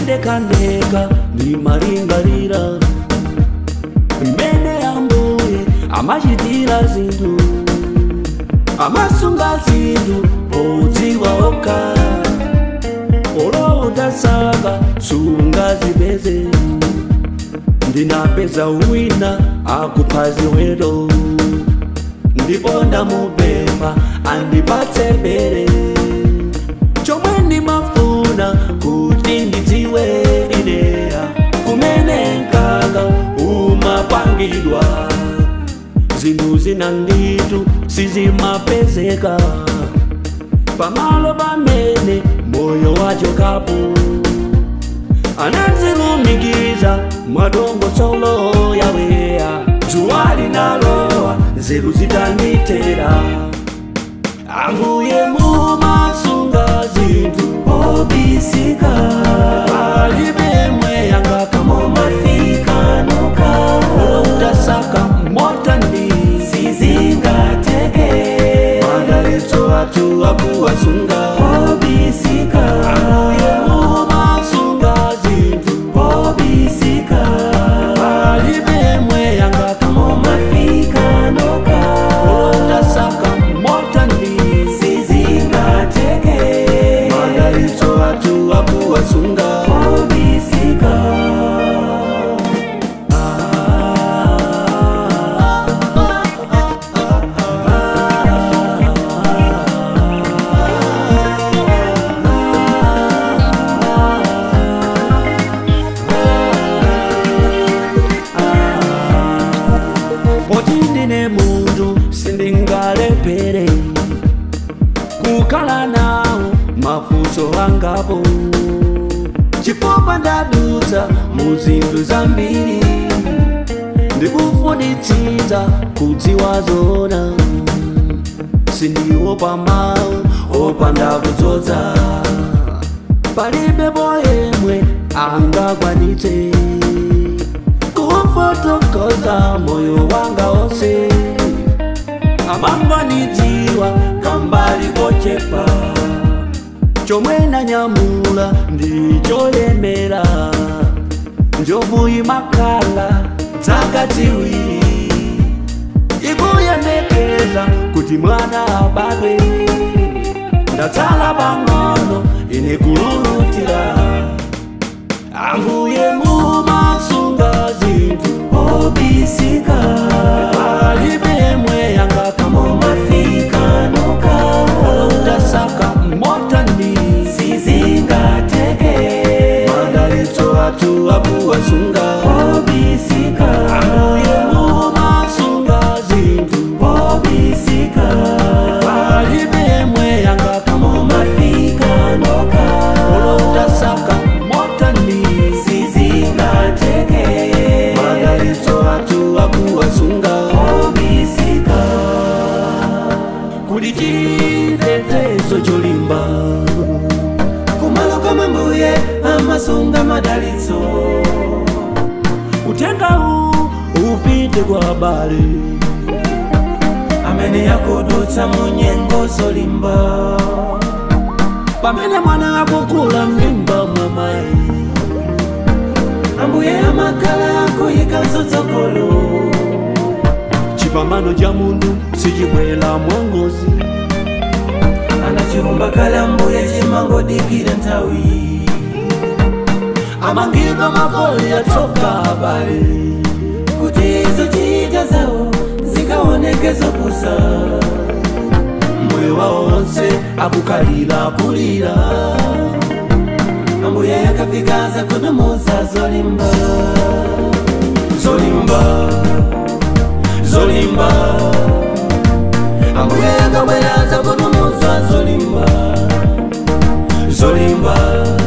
ndekandeka ndimalingalira mmene Ambuye amachitira zinthu, amasunga zinthu podziwa okha. Olo utasaka sungazipeze, ndinapeza wina akupha ziweto, ndipo ndamupempha andipatse bere. Chomwe ndimafuna kuti ndidziwe ineya kumene mkaka umapangidwa, zinthu zina nditu sizimapezeka pamalo pamene moyo wachokapo. Anazilumikiza mwadongosolo yaweya, dzuwa linalowa nzeru zitandithera. Ambuye mumasunga zinthu pobisika, palibe mweyanga kamo mafika nuka. Utasaka motandi sizingateke, madalitso athu akuwasunga pobisika. Ambuye mumasunga zinthu pobisika, palibe mweyanga kamo mafika nuka. Utasaka motandi sizingateke, madalitso athu akuwasunga pobisika. Potindine mundu sindingalepere kukhala nawo mafunso angapo, chifukwa ndadutsa mu zinthu zambiri, ndikufunitsitsa kudziwa zona. Sindiopa mawu opanda kudzodza, palibe yemwe angakwanitse kufotokoza moyo wanga wonse. Amanganidziwa kambali kochepa, chomwe nanyamula ndicholemera. Njovu imakhala dzaka ziwiri, ikuyemekeza kuti mwana abadwe. Ndatsala pang'ono ine kululutira. Ambuye mumasunga zinthu pobisika, palibe mweyanga kamo mafika nuka. Utasaka motandi sizingateke, madalitso athu akuwasunga pobisika. Ambuye mumasunga zinthu pobisika, palibe mweyanga kamo mafika nuka. Utasaka motandi sizingateke, madalitso athu akuwasunga pobisika. Kuli chitetezo cholimba kumalo kwa Ambuye amasunga madalitso. Utenga upite kwa abale amene yakudutsa mu nyengo zolimba, pamene mwana akukula m'mimba mwa mayi. Ambuye amakhala akuyika mtsogolo, chipambano cha mundu sichibwera mwangozi. Anachiumba kale Ambuye chimangodikira nthawi, amangidwa makoli atsoka abale, kuti zochita zawo zikaoneke zopusa. Moyo wawo wonse akukhalira kulira, Ambuye yakafikaza kunomoza zolimba. Zolimba, zolimba, Ambuye yakabweraza kunomoza zolimba. Zolimba.